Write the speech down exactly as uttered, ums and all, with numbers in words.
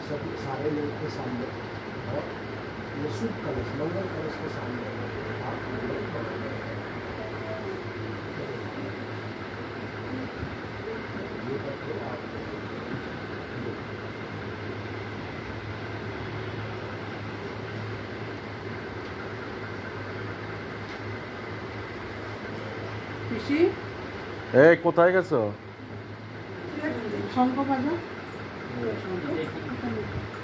सभी सारे लोग के सामने, और ये शुभ कलश मंगल कलश के सामने आप मंगल करो। ये करके आप পিসি এই কোথায় গেছো? শঙ্খ বাজা।